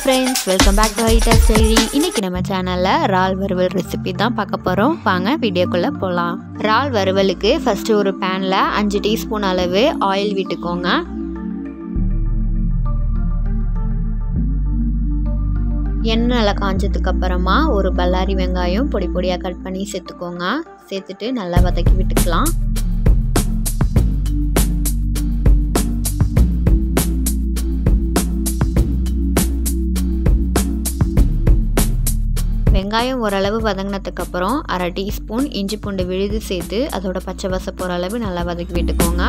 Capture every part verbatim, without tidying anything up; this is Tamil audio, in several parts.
friends, welcome back to Heritage Diary. இன்னைக்கு நம்ம சேனல்ல இறால் வறுவல் ரெசிபி தான் பார்க்க போறோம். வாங்க வீடியோக்குள்ள போலாம். இறால் வறுவலுக்கு ஃபர்ஸ்ட் ஒரு panல அஞ்சு டீஸ்பூன் அளவு ஆயில் விட்டுக்கோங்க. எண்ணெய் நல்லா காஞ்சதுக்கு அப்புறமா ஒரு பல்லாரி வெங்காயம் பொடி பொடியா கட் பண்ணி சேர்த்துக்கோங்க. சேர்த்துட்டு நல்லா வதக்கி விட்டுக்கலாம். வெங்காயம் ஓரளவு வதங்கினதுக்கு அப்புறம் அரை டீஸ்பூன் இஞ்சி பூண்டு விழுது சேர்த்து அதோட பச்சை வாசம் போகிற அளவு நல்லா வதக்கி விட்டுக்கோங்க.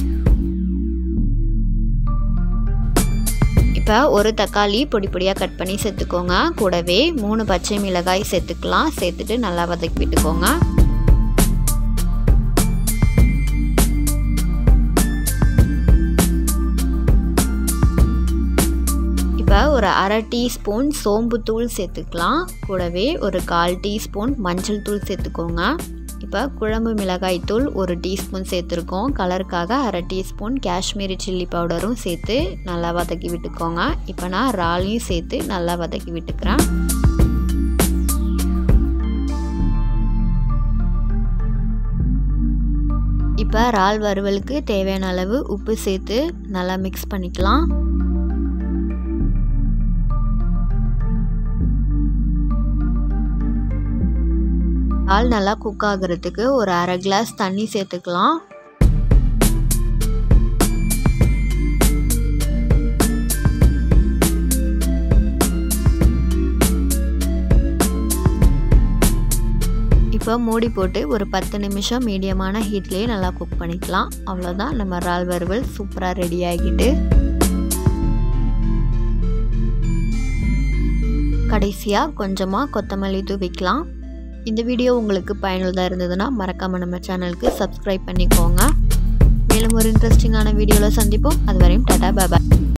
இப்போ ஒரு தக்காளி பொடி பொடியாக கட் பண்ணி சேர்த்துக்கோங்க. கூடவே மூணு பச்சை மிளகாய் சேர்த்துக்கலாம். சேர்த்துட்டு நல்லா வதக்கி விட்டுக்கோங்க. இப்போ ஒரு அரை டீஸ்பூன் சோம்பு தூள் சேர்த்துக்கலாம். கூடவே ஒரு கால் டீஸ்பூன் மஞ்சள் தூள் சேர்த்துக்கோங்க. இப்போ குழம்பு மிளகாய் தூள் ஒரு டீஸ்பூன் சேர்த்துருக்கோம். கலருக்காக அரை டீஸ்பூன் காஷ்மீரி சில்லி பவுடரும் சேர்த்து நல்லா வதக்கி விட்டுக்கோங்க. இப்போ நான் இறாலையும் சேர்த்து நல்லா வதக்கி விட்டுக்கிறேன். இப்போ இறால் வறுவலுக்கு தேவையான அளவு உப்பு சேர்த்து நல்லா மிக்ஸ் பண்ணிக்கலாம். இறால் நல்லா குக் ஆகிறதுக்கு ஒரு அரை கிளாஸ் தண்ணி சேர்த்துக்கலாம். இப்போ மூடி போட்டு ஒரு பத்து நிமிஷம் மீடியமான ஹீட்லேயே நல்லா குக் பண்ணிக்கலாம். அவ்வளோதான், நம்ம இறால் வறுவல் சூப்பராக ரெடி ஆகிட்டு. கடைசியாக கொஞ்சமாக கொத்தமல்லி தூவிக்கலாம். இந்த வீடியோ உங்களுக்கு பயனுள்ளதாக இருந்ததுன்னா மறக்காமல் நம்ம சேனலுக்கு சப்ஸ்கிரைப் பண்ணிக்கோங்க. மேலும் ஒரு இன்ட்ரெஸ்டிங்கான வீடியோவில் சந்திப்போம். அது வரையும் டாடா பாய்.